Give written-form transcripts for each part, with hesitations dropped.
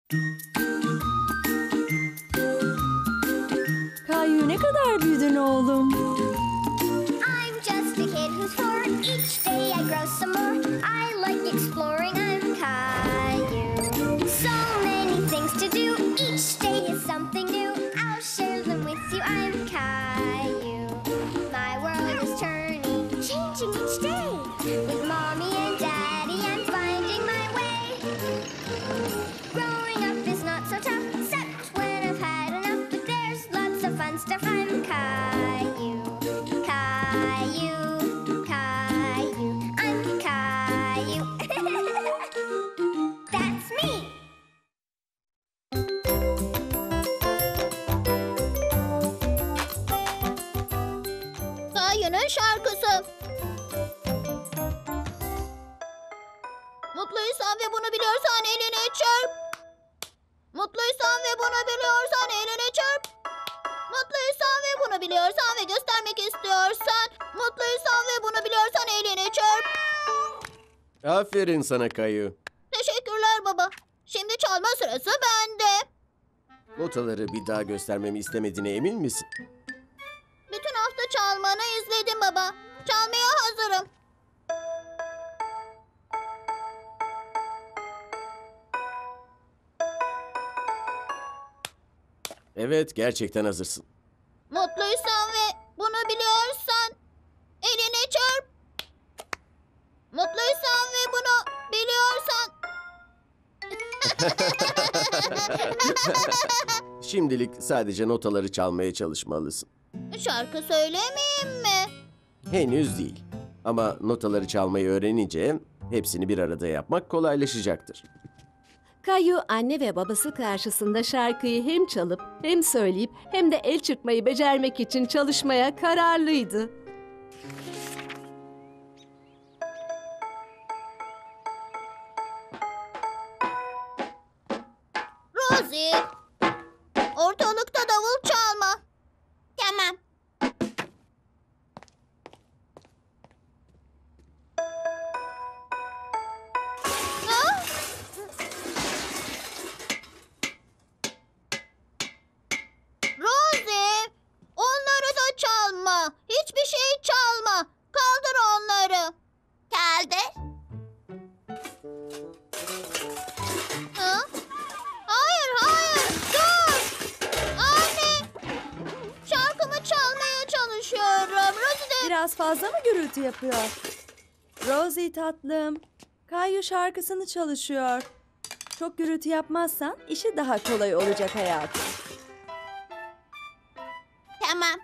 Kayu ne kadar büyüdün oğlum? I'm just a kid who's 4. Each day I grow some more. I like exploring. I'm Caillou. So many things to do. Each day is something new. I'll share them with you. I'm Caillou. My world is turning, changing each day. With mommy and daddy, I'm finding my way. Growing up is not so tough, except when I've had enough. But there's lots of fun stuff. I'm Caillou. Caillou, Caillou, I'm Caillou. That's me. Caillou'nun şarkısı. Mutluysan ve bunu biliyorsan elini çırp. Mutluysan ve bunu biliyorsan elini çırp. Mutluysan ve bunu biliyorsan ve göstermek istiyorsan. Mutluysan ve bunu biliyorsan elini çırp. Aferin sana Kayu. Teşekkürler baba. Şimdi çalma sırası bende. Notaları bir daha göstermemi istemediğine emin misin? Bütün hafta çalmanı izledim baba. Çalmaya hazırım. Evet, gerçekten hazırsın. Mutluysan ve bunu biliyorsan elini çırp. Mutluysan ve bunu biliyorsan. Şimdilik sadece notaları çalmaya çalışmalısın. Şarkı söylemeyeyim mi? Henüz değil. Ama notaları çalmayı öğrenince hepsini bir arada yapmak kolaylaşacaktır. Kayu anne ve babası karşısında şarkıyı hem çalıp hem söyleyip hem de el çırpmayı becermek için çalışmaya kararlıydı. Rosie, ortalıkta davul çalma. Tamam. Ha? Rosie, onları da çalma. Hiçbir şey çalma. Kaldır onları. Kaldır. Ha? Hayır, hayır. Dur. Anne. Şarkımı çalmaya çalışıyorum. Rosie de... Biraz fazla mı gürültü yapıyor? Rosie tatlım, Kayu şarkısını çalışıyor. Çok gürültü yapmazsan işi daha kolay olacak hayatım. Tamam.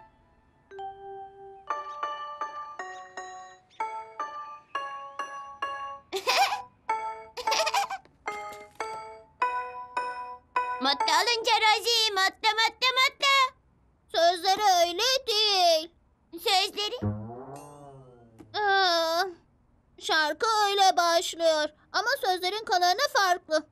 Mutlu olunca Rosie, mutlu mutlu mutlu. Sözleri öyle değil. Sözleri? Şarkı öyle başlıyor ama sözlerin kalanı farklı.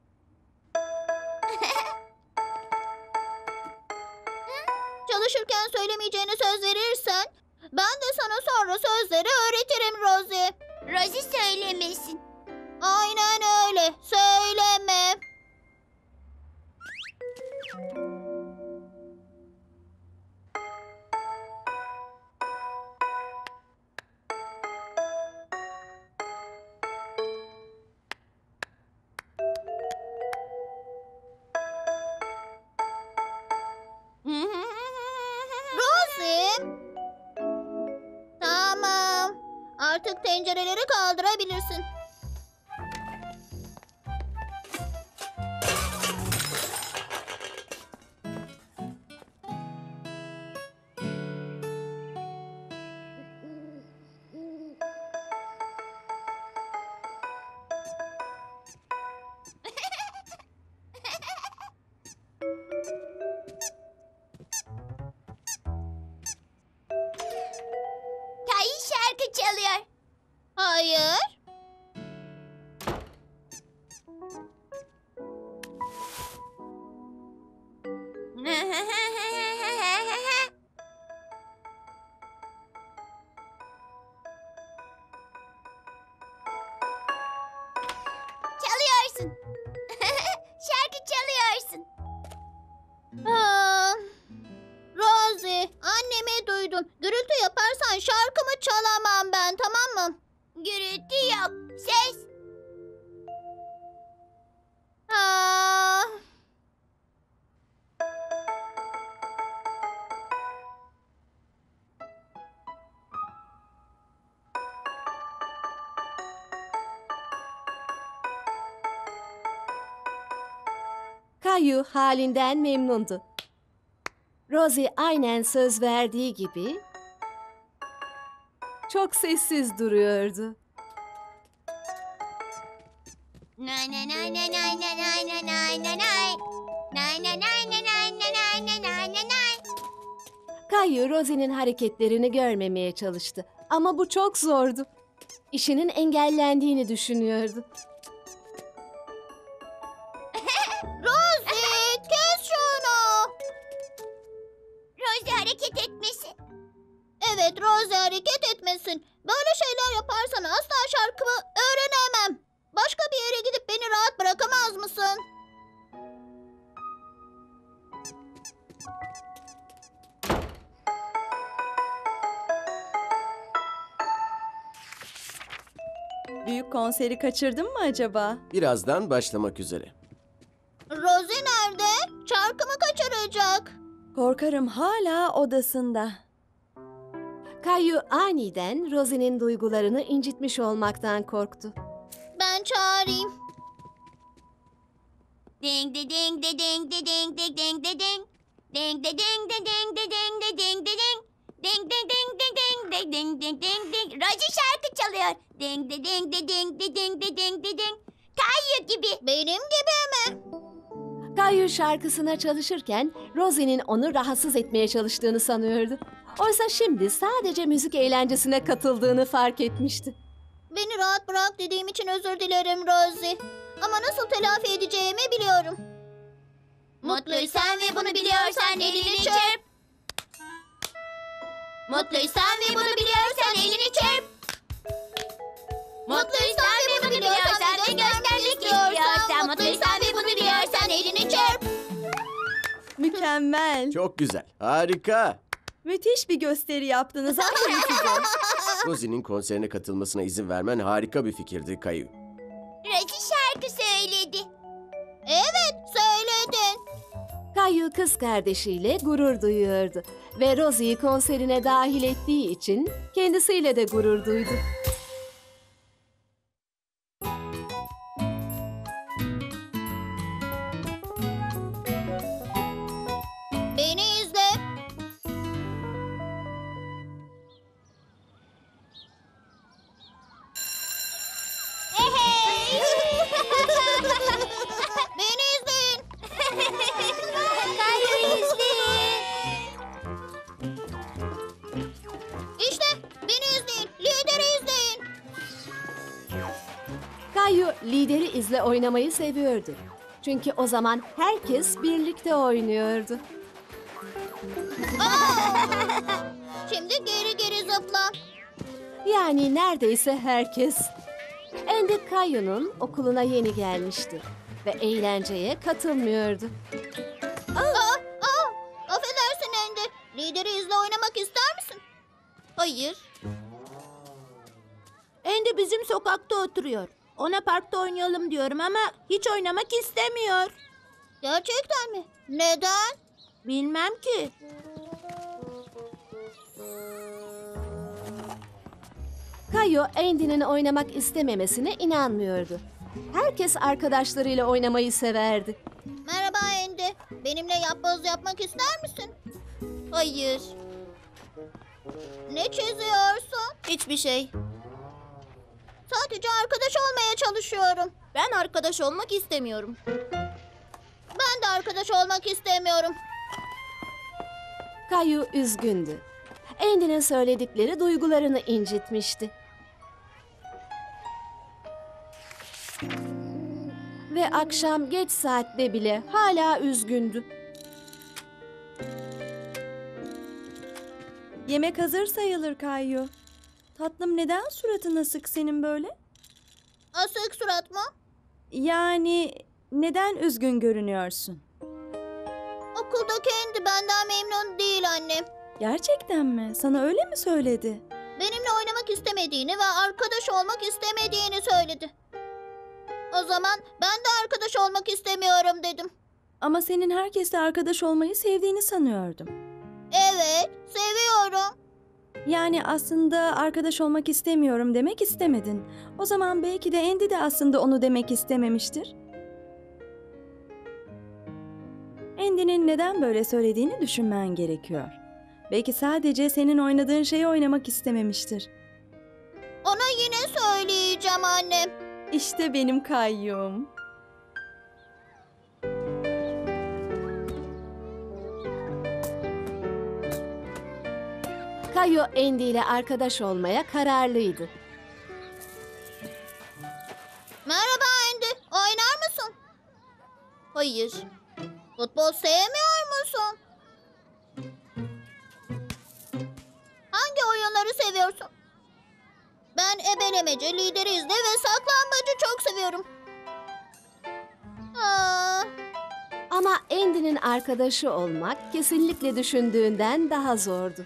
Çalışırken söylemeyeceğini söz verirsen ben de sana sonra sözleri öğretirim Rosie. Rosie söylemesin. Aynen öyle. Söyleme. Rosie. Tamam. Artık tencereleri kaldırabilirsin. Kayı şarkı çalıyor. Hayır. duydun. Gürültü yaparsan şarkımı çalamam ben, tamam mı? Gürültü yok. Ses. Aa. Kayu halinden memnundu. Rosie aynen söz verdiği gibi çok sessiz duruyordu. Nay nay nay nay nay nay nay nay nay nay nay. Nay nay nay nay nay nay nay nay nay nay. Kayu Rosie'nin hareketlerini görmemeye çalıştı ama bu çok zordu. İşinin engellendiğini düşünüyordu. Rosie, kes şunu. Rosie hareket etmesin. Evet, Rosie hareket etmesin. Böyle şeyler yaparsan asla şarkımı öğrenemem. Başka bir yere gidip beni rahat bırakamaz mısın? Büyük konseri kaçırdın mı acaba? Birazdan başlamak üzere. Rosie nerede? Şarkımı kaçıracak. Korkarım hala odasında. Kayu aniden Rosie'nin duygularını incitmiş olmaktan korktu. Ben çağırayım. Ding de ding de ding de ding de ding de ding. Ding de ding de ding de ding de ding de ding. Ding de ding de ding de ding de ding ding. Rosie şarkı çalıyor. Ding de ding de ding de ding de ding de ding. Kayu gibi. Benim gibi mi? Kayu şarkısına çalışırken Rosie'nin onu rahatsız etmeye çalıştığını sanıyordu. Oysa şimdi sadece müzik eğlencesine katıldığını fark etmişti. Beni rahat bırak dediğim için özür dilerim Rosie. Ama nasıl telafi edeceğimi biliyorum. Mutluysan ve bunu biliyorsan elini çırp. Mutluysan ve bunu biliyorsan elini çırp. Mutluysan ve bunu biliyorsan ve göstermek istiyorsan. Mutluysan ve bunu biliyorsan elini çırp. Mükemmel. Çok güzel. Harika. Müthiş bir gösteri yaptınız. Aferin size. Rosie'nin konserine katılmasına izin vermen harika bir fikirdi Kayu. Rosie şarkı söyledi. Evet, söyledin. Kayu kız kardeşiyle gurur duyuyordu ve Rosie'yi konserine dahil ettiği için kendisiyle de gurur duydu. Beni izle. Hey! Beni izleyin. Kayu izleyin. İşte beni izleyin. Lideri izleyin. Kayu lideri izle oynamayı seviyordu. Çünkü o zaman herkes birlikte oynuyordu. Şimdi geri geri zıpla. Yani neredeyse herkes. Andy Kayu'nun okuluna yeni gelmişti ve eğlenceye katılmıyordu. Affedersin Andy. Lideri izle oynamak ister misin? Hayır. Andy bizim sokakta oturuyor. Ona parkta oynayalım diyorum ama hiç oynamak istemiyor. Gerçekten mi? Neden? Bilmem ki. Kayu Andy'nin oynamak istememesine inanmıyordu. Herkes arkadaşlarıyla oynamayı severdi. Merhaba Andy. Benimle yapboz yapmak ister misin? Hayır. Ne çiziyorsun? Hiçbir şey. Sadece arkadaş olmaya çalışıyorum. Ben arkadaş olmak istemiyorum. Ben de arkadaş olmak istemiyorum. Kayu üzgündü. Andy'nin söyledikleri duygularını incitmişti. Ve akşam geç saatte bile hala üzgündü. Yemek hazır sayılır Kayu. Tatlım, neden suratın asık senin böyle? Asık surat mı? Yani neden üzgün görünüyorsun? Okuldaki Andy benden memnun değil anne. Gerçekten mi? Sana öyle mi söyledi? Benimle oynamak istemediğini ve arkadaş olmak istemediğini söyledi. O zaman ben de arkadaş olmak istemiyorum dedim. Ama senin herkesle arkadaş olmayı sevdiğini sanıyordum. Evet, seviyorum. Yani aslında arkadaş olmak istemiyorum demek istemedin. O zaman belki de Andy de aslında onu demek istememiştir. Andy'nin neden böyle söylediğini düşünmen gerekiyor. Belki sadece senin oynadığın şeyi oynamak istememiştir. Ona yine söyleyeceğim annem. İşte benim Kayyum. Kayu Andy ile arkadaş olmaya kararlıydı. Merhaba Andy, oynar mısın? Hayır. Futbol sevmiyor musun? Hangi oyunları seviyorsun? Ben ebelemece, lideri izle ve saklambacı çok seviyorum. Aa, Ama Andy'nin arkadaşı olmak kesinlikle düşündüğünden daha zordu.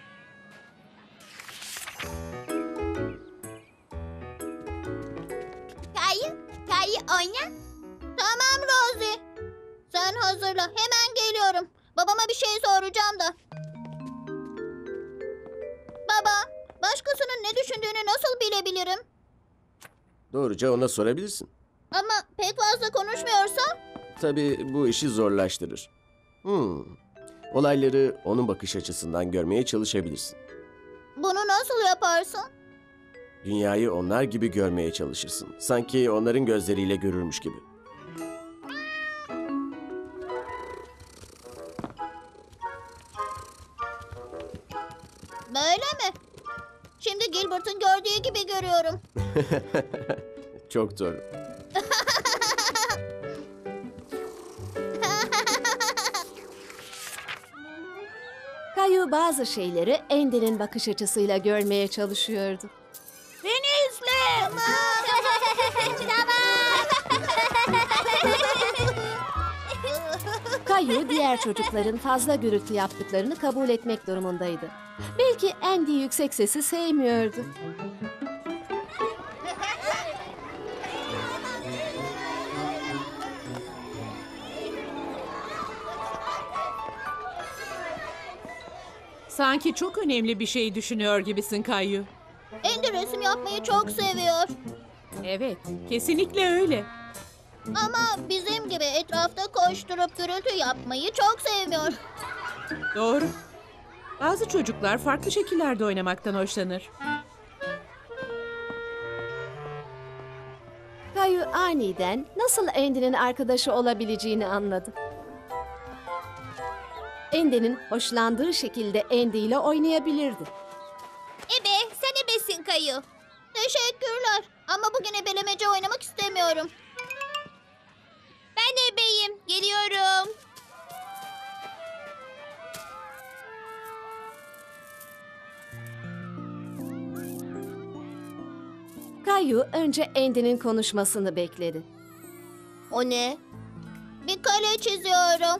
Kayu oyna. Tamam Rosie. Sen hazırla, hemen geliyorum. Babama bir şey soracağım da. Baba, başkasının ne düşündüğünü nasıl bilebilirim? Doğruca ona sorabilirsin. Ama pek fazla konuşmuyorsam? Tabii bu işi zorlaştırır. Olayları onun bakış açısından görmeye çalışabilirsin. Bunu nasıl yaparsın? Dünyayı onlar gibi görmeye çalışırsın. Sanki onların gözleriyle görürmüş gibi. Böyle mi? Şimdi Gilbert'ın gördüğü gibi görüyorum. Çok doğru. Kayu bazı şeyleri Andy'nin bakış açısıyla görmeye çalışıyordu. Beni izle. Kayu diğer çocukların fazla gürültü yaptıklarını kabul etmek durumundaydı. Belki Andy yüksek sesi sevmiyordu. Sanki çok önemli bir şey düşünüyor gibisin Kayu. Andy resim yapmayı çok seviyor. Evet, kesinlikle öyle. Ama bizim gibi etrafta koşturup gürültü yapmayı çok sevmiyor. Doğru. Bazı çocuklar farklı şekillerde oynamaktan hoşlanır. Kayu aniden nasıl Andy'nin arkadaşı olabileceğini anladı. Andy'nin hoşlandığı şekilde Andy ile oynayabilirdi. Ebe, sen ebesin Kayu. Teşekkürler. Ama bugün ebelemece oynamak istemiyorum. Ben ebeyim. Geliyorum. Kayu önce Andy'nin konuşmasını bekledi. O ne? Bir kale çiziyorum.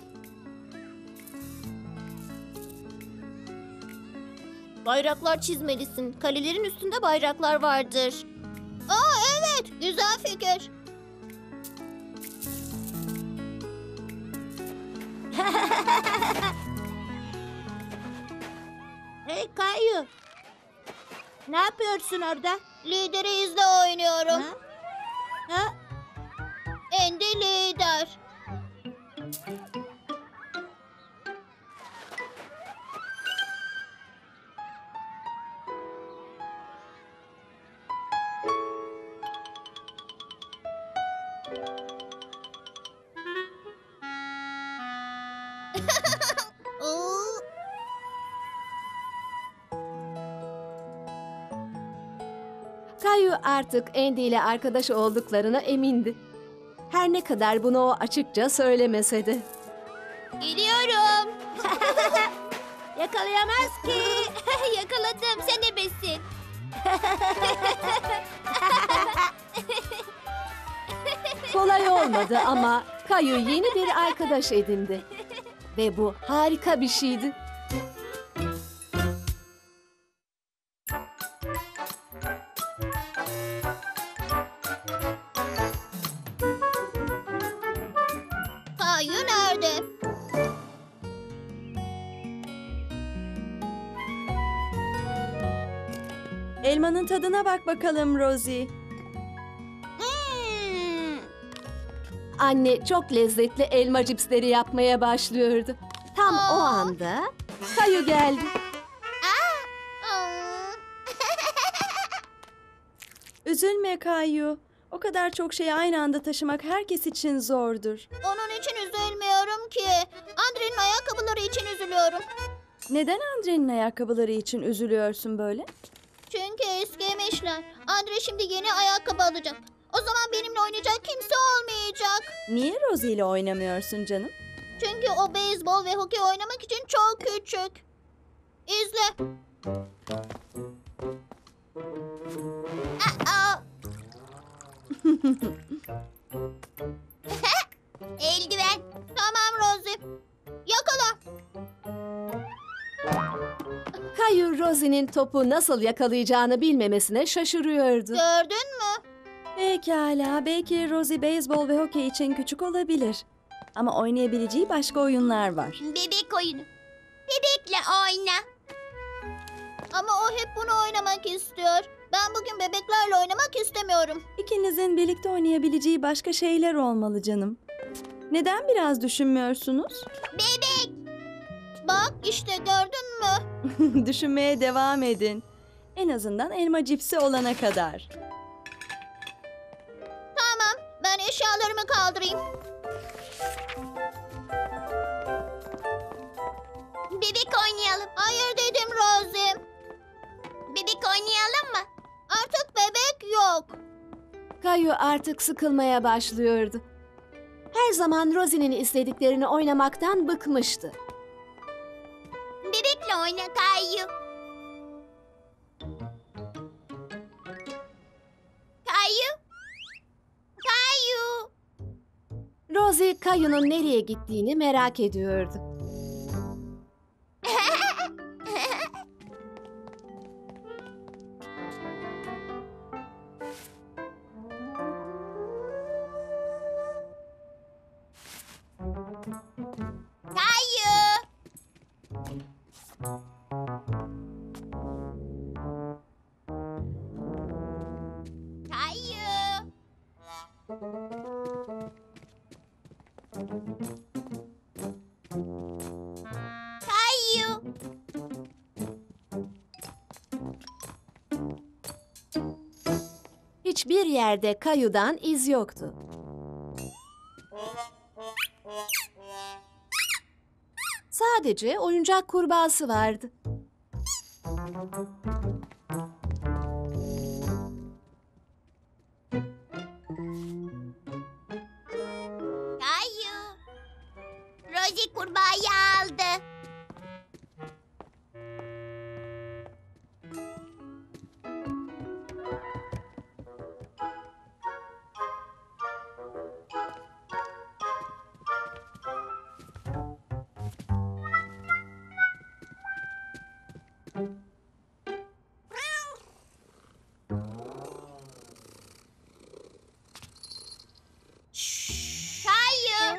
Bayraklar çizmelisin. Kalelerin üstünde bayraklar vardır. Aa evet, güzel fikir. Hey Kayu. Ne yapıyorsun orada? Lideri izle oynuyorum. Ha? Andy lider. Kayu artık Andy ile arkadaş olduklarına emindi. Her ne kadar bunu o açıkça söylemese de. Geliyorum. Yakalayamaz ki. Yakaladım. Sen ebesin. Kolay olmadı ama Kayu yeni bir arkadaş edindi. Ve bu harika bir şeydi. Kayu nerede? Elmanın tadına bak bakalım Rosie. Hmm. Anne çok lezzetli elma cipsleri yapmaya başlıyordu. Tam o anda Kayu geldi. Aa. Üzülme Kayu. O kadar çok şeyi aynı anda taşımak herkes için zordur. Onun için üzülmüyorum ki. Andre'nin ayakkabıları için üzülüyorum. Neden Andre'nin ayakkabıları için üzülüyorsun böyle? Çünkü eskimişler. Andre şimdi yeni ayakkabı alacak. O zaman benimle oynayacak kimse olmayacak. Niye Rosie ile oynamıyorsun canım? Çünkü o beyzbol ve hokey oynamak için çok küçük. İzle. Aa. Eldiven. Tamam Rosie. Yakala. Kayu Rosie'nin topu nasıl yakalayacağını bilmemesine şaşırıyordu. Gördün mü? Pekala, belki Rosie beyzbol ve hokey için küçük olabilir. Ama oynayabileceği başka oyunlar var. Bebek oyunu. Bebekle oyna. Ama o hep bunu oynamak istiyor. Ben bugün bebeklerle oynamak istemiyorum. İkinizin birlikte oynayabileceği başka şeyler olmalı canım. Neden biraz düşünmüyorsunuz? Bebek. Bak işte gördün mü? Düşünmeye devam edin. En azından elma cipsi olana kadar. Tamam, ben eşyalarımı kaldırayım. Bebek oynayalım. Hayır dedim Rosie. Bebek oynayalım mı? Artık bebek yok. Kayu artık sıkılmaya başlıyordu. Her zaman Rosie'nin istediklerini oynamaktan bıkmıştı. Bebekle oyna Kayu. Kayu. Kayu. Rosie Kayu'nun nereye gittiğini merak ediyordu. Kayu. Kayu. Kayu. Hiçbir yerde Kayu'dan iz yoktu. Sadece oyuncak kurbağası vardı. Kayu. Rosie kurbağayı aldı. Kayu.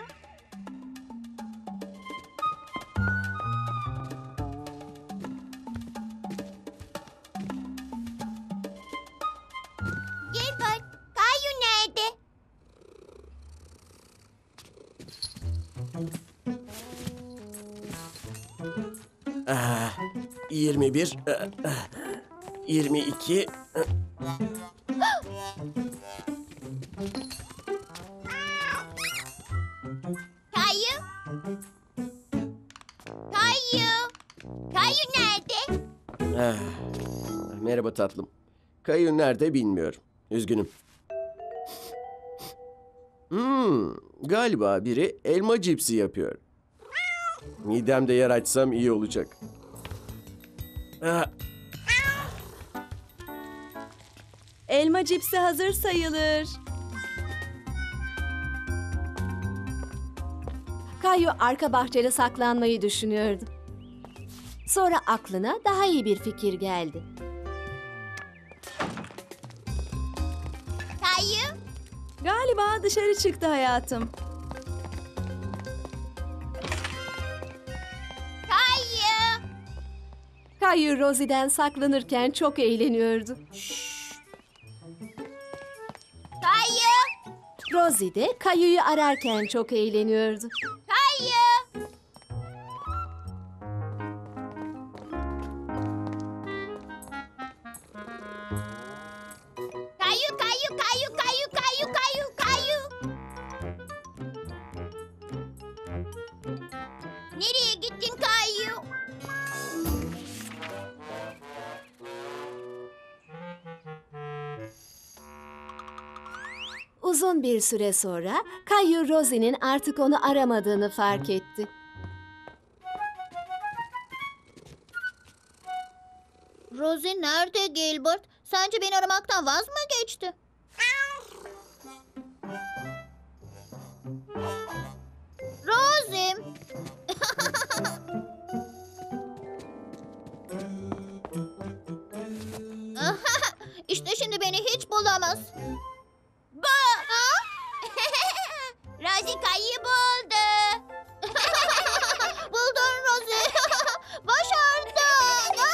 Gilbert, Kayu nerede? Ah, 21, 22. Kayu. Kayu. Kayu nerede? Ah, merhaba tatlım. Kayu nerede bilmiyorum. Üzgünüm. Galiba biri elma cipsi yapıyor. Midemde yer açsam iyi olacak. Ah, Elma cipsi hazır sayılır. Kayu arka bahçede saklanmayı düşünüyordu. Sonra aklına daha iyi bir fikir geldi. Kayu. Galiba dışarı çıktı hayatım. Kayu Rosie'den saklanırken çok eğleniyordu. Kayu! Rosie de Kayu'yu ararken çok eğleniyordu. Kayu! Kayu, kayu, kayu, kayu, kayu, kayu, kayu. Nereye gittin Kayu? Uzun bir süre sonra Kayu Rosie'nin artık onu aramadığını fark etti. Rosie nerede Gilbert? Sence beni aramaktan vaz mı geçti? Rosie! İşte şimdi beni hiç bulamaz. Rosie kayı buldu. Buldun Rosie. Başardın.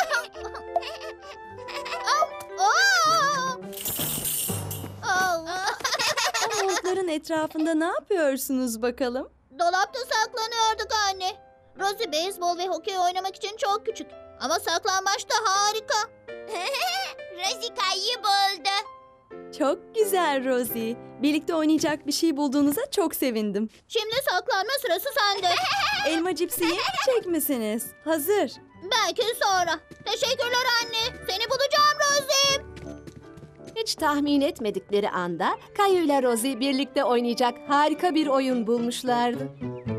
O montların etrafında ne yapıyorsunuz bakalım? Dolapta saklanıyorduk anne. Rosie beyzbol ve hokey oynamak için çok küçük. Ama saklambaç da harika. Rosie kayı buldu. Çok güzel Rosie. Birlikte oynayacak bir şey bulduğunuza çok sevindim. Şimdi saklanma sırası sende. Elma cipsi yemeyecek misiniz? Hazır. Belki sonra. Teşekkürler anne. Seni bulacağım Rosie. Hiç tahmin etmedikleri anda Kayu ile Rosie birlikte oynayacak harika bir oyun bulmuşlardı.